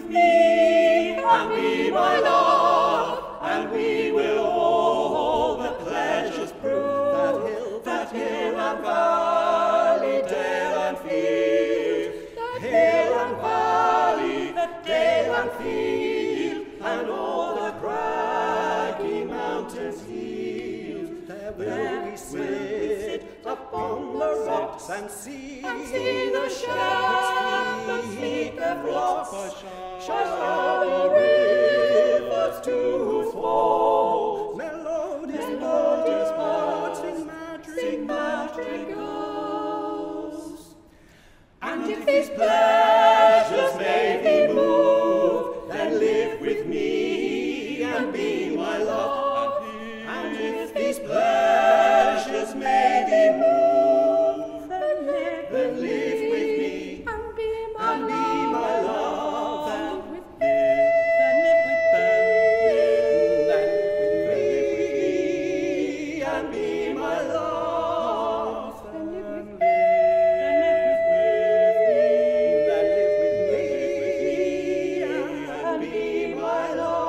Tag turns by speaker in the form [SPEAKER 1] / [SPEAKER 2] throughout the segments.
[SPEAKER 1] with me, and be my love, and we will all the pleasures prove, that hill and valley, dale and field, hill and valley, dale and field, and all the craggy mountains healed. There will we sit upon the rocks and see the shepherds feed their flocks, shall the rivers to whose fall melodious birds sing madrigals. And if these pleasures may thee move, then live with me and be my love. And if these pleasures may thee move, then live with me and be my love. Then live with me and be my love. Then live with me and be my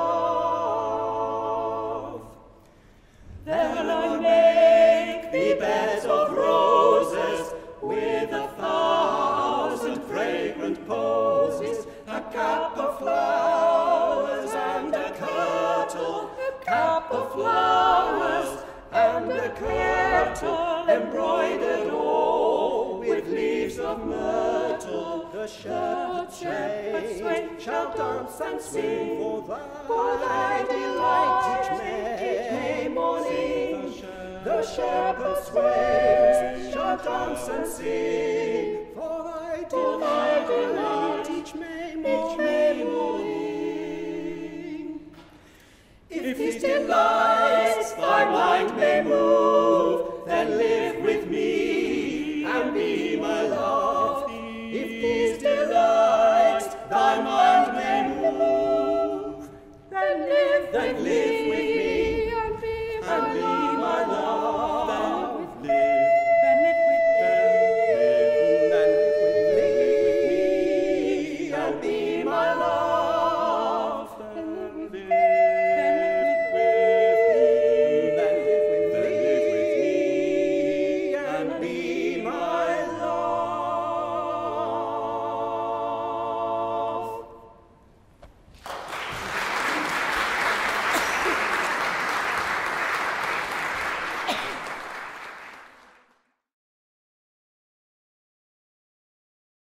[SPEAKER 1] love. Then I make thee beds of roses with 1,000 fragrant posies, a cap of flowers and a kirtle, a cap of flowers and a kirtle, embroidered all with leaves of myrtle. The shepherds swain shall dance and sing for thy delight each May morning. The shepherds swain shall dance and sing for thy delight each May morning. If these delights thy mind may move,